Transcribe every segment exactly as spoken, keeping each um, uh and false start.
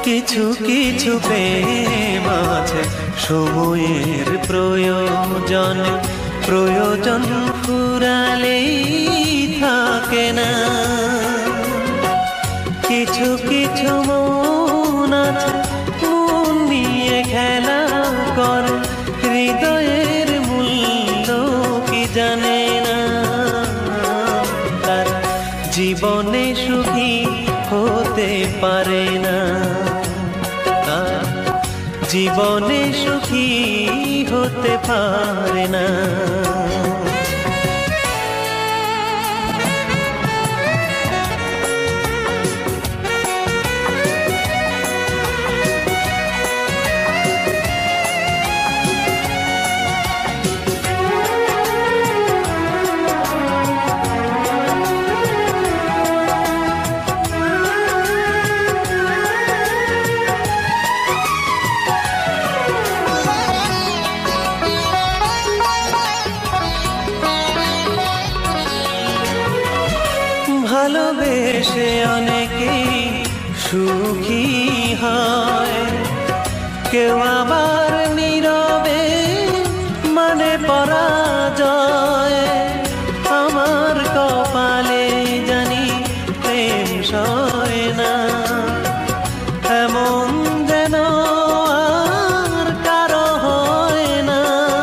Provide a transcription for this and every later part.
কিছু কিছু প্রেম আছে সময়ের প্রয়োজন, প্রয়োজন ফুরালেই থাকে না। কিছু কিছু মন আছে মন নিয়ে খেলা করে, হৃদয়ের মূল্য কি জানে না। তার জীবনে সুখী হতে পারে না, তার জীবনে সুখী হতে পারে না। ভালোবেসে অনেকেই সুখী হয়, কেউ আবার নীরবে মানে পরাজয়। আমার কপালে জানি প্রেম সয় না, এমন যেন আর কারো হয় না।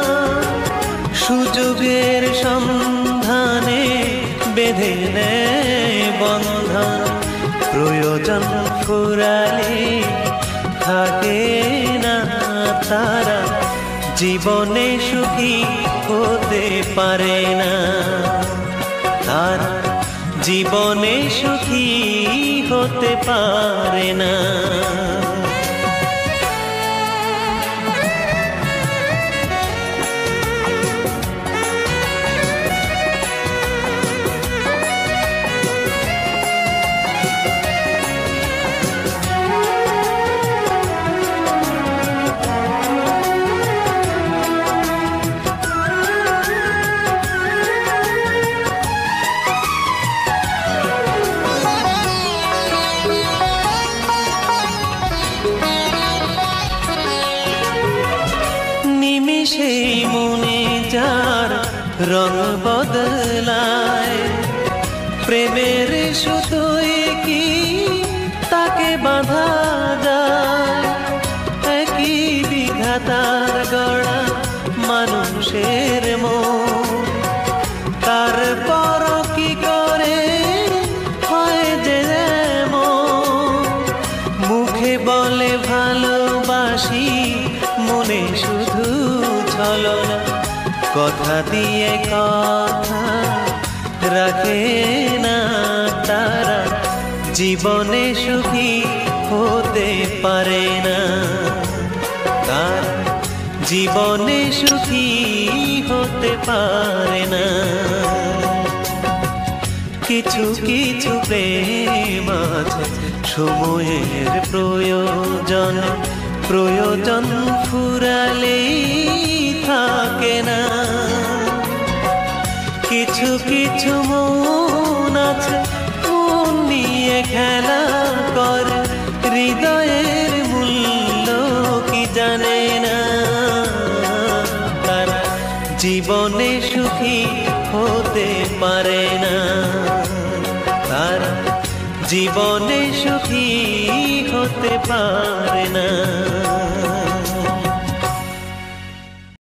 সুযোগের সন্ধানে বেঁধে নেয় বন্ধন, প্রয়োজন ফুরালে থাকে না তারা, জীবনে সুখী হতে পারে না। তারা জীবনে সুখী হতে পারে না। সেই মনে যার রং বদলায়, প্রেমের সুতোয় কি তাকে বাঁধা যায়। একই বিধাতার গড়া মানুষের মন, তারপর কি করে হয় যে যেমন। মুখে বলে ভালোবাসি, মনে শুধু ছলনা, কথা দিয়ে কথা রাখে না তারা, জীবনে সুখী হতে পারে না। তার জীবনে সুখী হতে পারে না। কিছু কিছু প্রেম আছে সময়ের প্রয়োজন, প্রয়োজন ফুরালেই থাকে না। কিছু কিছু মন আছে মন নিয়ে খেলা করে, হৃদয়ের মূল্য কি জানে না। তারা জীবনে সুখী হতে পারে না, তারা জীবনে সুখী হতে পারে না।